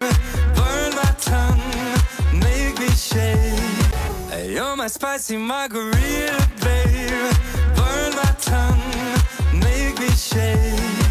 burn my tongue, make me shake. Hey, you're my spicy margarita, babe. Burn my tongue, make me shake.